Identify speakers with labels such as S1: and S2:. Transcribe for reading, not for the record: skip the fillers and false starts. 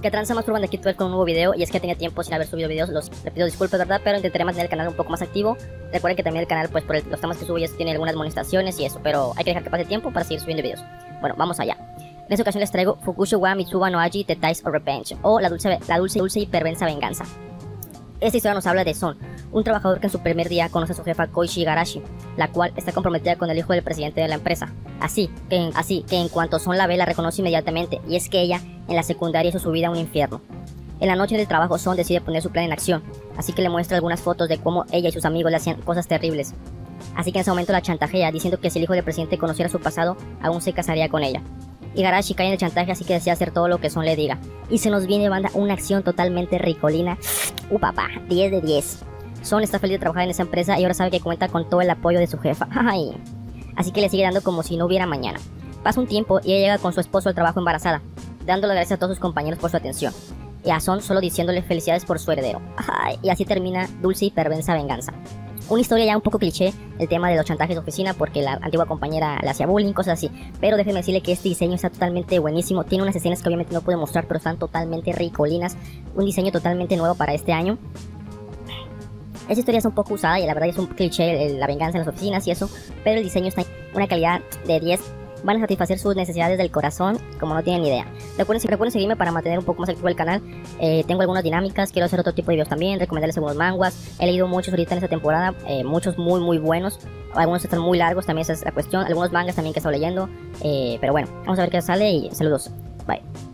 S1: Que tranza más Urban de Kid 12 con un nuevo video, y es que tenía tiempo sin haber subido videos, le pido disculpas, ¿verdad? Pero intentaré mantener el canal un poco más activo. Recuerden que también el canal, pues por los temas que subo ya tiene algunas monetizaciones y eso, pero hay que dejar que pase tiempo para seguir subiendo videos. Bueno, vamos allá. En esta ocasión les traigo Fukusho wa Mitsuba no Aji The Taste of Revenge, o la dulce y perversa venganza. Esta historia nos habla de Son, un trabajador que en su primer día conoce a su jefa Koichi Igarashi, la cual está comprometida con el hijo del presidente de la empresa. Así que en cuanto Son la ve, la reconoce inmediatamente, y es que ella en la secundaria hizo su vida un infierno. En la noche del trabajo, Son decide poner su plan en acción, así que le muestra algunas fotos de cómo ella y sus amigos le hacían cosas terribles. Así que en ese momento la chantajea, diciendo que si el hijo del presidente conociera su pasado, aún se casaría con ella. Igarashi cae en el chantaje, así que desea hacer todo lo que Son le diga. Y se nos viene, banda, una acción totalmente ricolina. Papá, 10 de 10. Son está feliz de trabajar en esa empresa y ahora sabe que cuenta con todo el apoyo de su jefa. Ay. Así que le sigue dando como si no hubiera mañana. Pasa un tiempo y ella llega con su esposo al trabajo embarazada, dándole gracias a todos sus compañeros por su atención. Y a Son solo diciéndole felicidades por su heredero. Ay. Y así termina Dulce y Perversa Venganza. Una historia ya un poco cliché, el tema de los chantajes de oficina, porque la antigua compañera le hacía bullying, cosas así. Pero déjenme decirle que este diseño está totalmente buenísimo. Tiene unas escenas que obviamente no puedo mostrar, pero están totalmente ricolinas. Un diseño totalmente nuevo para este año. Esta historia es un poco usada y la verdad es un cliché, la venganza en las oficinas y eso. Pero el diseño está en una calidad de 10. Van a satisfacer sus necesidades del corazón como no tienen ni idea. Recuerden seguirme para mantener un poco más activo el canal. Tengo algunas dinámicas, quiero hacer otro tipo de videos también, recomendarles algunos manguas. He leído muchos ahorita en esta temporada, muchos muy buenos. Algunos están muy largos, también esa es la cuestión. Algunos mangas también que he estado leyendo. Pero bueno, vamos a ver qué sale y saludos. Bye.